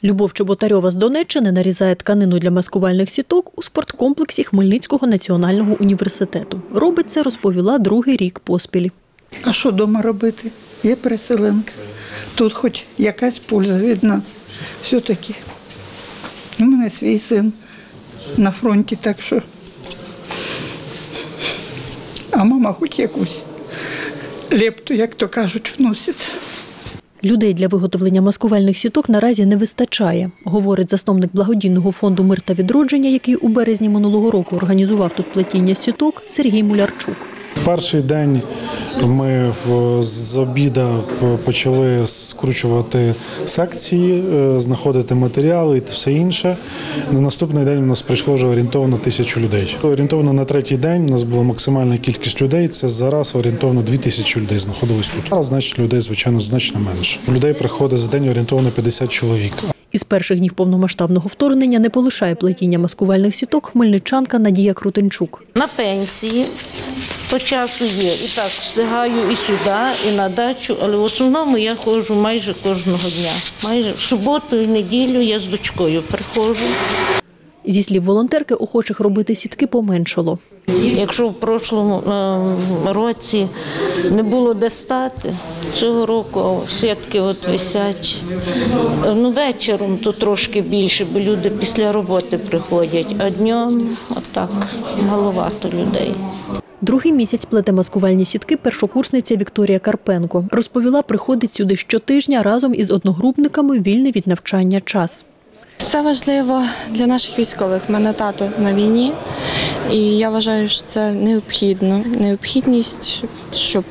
Любов Чеботарьова з Донеччини нарізає тканину для маскувальних сіток у спорткомплексі Хмельницького національного університету. Робить це, розповіла, другий рік поспіль. А що вдома робити? Є переселенка. Тут хоч якась польза від нас. Все-таки. У мене свій син на фронті, так що. А мама хоч якусь лепту, як то кажуть, вносить. Людей для виготовлення маскувальних сіток наразі не вистачає, говорить засновник благодійного фонду «Мир та відродження», який у березні минулого року організував тут плетіння сіток, Сергій Мулярчук. Перший день ми з обіду почали скручувати секції, знаходити матеріали і все інше. На наступний день у нас прийшло вже орієнтовно 1000 людей. Орієнтовно на третій день у нас була максимальна кількість людей, це зараз орієнтовно 2000 людей знаходились тут. Зараз, значить, людей, звичайно, значно менше. Людей приходить за день орієнтовно 50 чоловік. Із перших днів повномасштабного вторгнення не полишає плетіння маскувальних сіток хмельничанка Надія Крутенчук. На пенсії по часу є. І так встигаю і сюди, і на дачу, але в основному я ходжу майже кожного дня. Майже в суботу і неділю я з дочкою приходжу. Зі слів волонтерки, охочих робити сітки поменшало. Якщо в прошлому році не було де стати, цього року сітки висять. Вечором то трошки більше, бо люди після роботи приходять, а днем отак маловато людей. Другий місяць плете маскувальні сітки першокурсниця Вікторія Карпенко. Розповіла, приходить сюди щотижня разом із одногрупниками в вільний від навчання час. Це важливо для наших військових. У мене тато на війні, і я вважаю, що це необхідність, щоб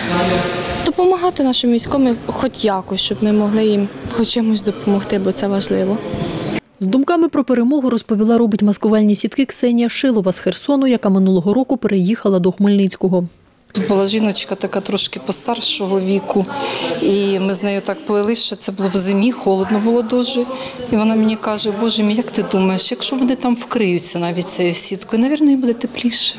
допомагати нашим військовим хоч якось, щоб ми могли їм хоч чимось допомогти, бо це важливо. З думками про перемогу, розповіла, робить маскувальні сітки Ксенія Шилова з Херсону, яка минулого року переїхала до Хмельницького. Тут була жіночка така трошки постаршого віку, і ми з нею так плели, що це було в зимі, холодно було дуже. І вона мені каже: Боже мій, як ти думаєш, якщо вони там вкриються навіть цією сіткою, навірно, їм буде тепліше.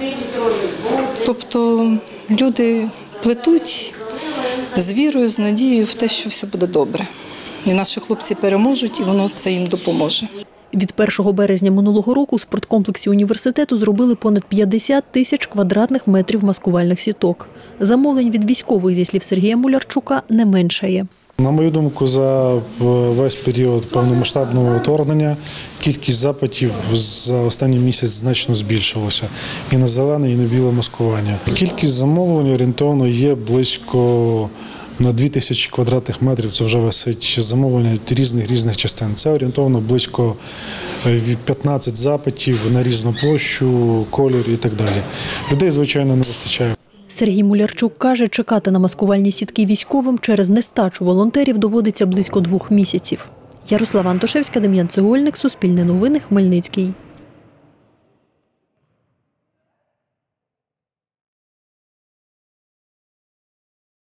Тобто люди плетуть з вірою, з надією в те, що все буде добре. І наші хлопці переможуть, і воно це їм допоможе. Від 1 березня минулого року у спорткомплексі університету зробили понад 50 тисяч квадратних метрів маскувальних сіток. Замовлень від військових, зі слів Сергія Мулярчука, не меншає. На мою думку, за весь період повномасштабного вторгнення кількість запитів за останній місяць значно збільшилася. І на зелене, і на біле маскування. Кількість замовлень орієнтовно є близько на 2000 квадратних метрів. Це вже висить замовлення різних частин. Це орієнтовно близько 15 запитів на різну площу, колір і так далі. Людей, звичайно, не вистачає. Сергій Мулярчук каже, чекати на маскувальні сітки військовим через нестачу волонтерів доводиться близько 2 місяців. Ярослава Антошевська, Дем'ян Цегольник, Суспільне новини, Хмельницький.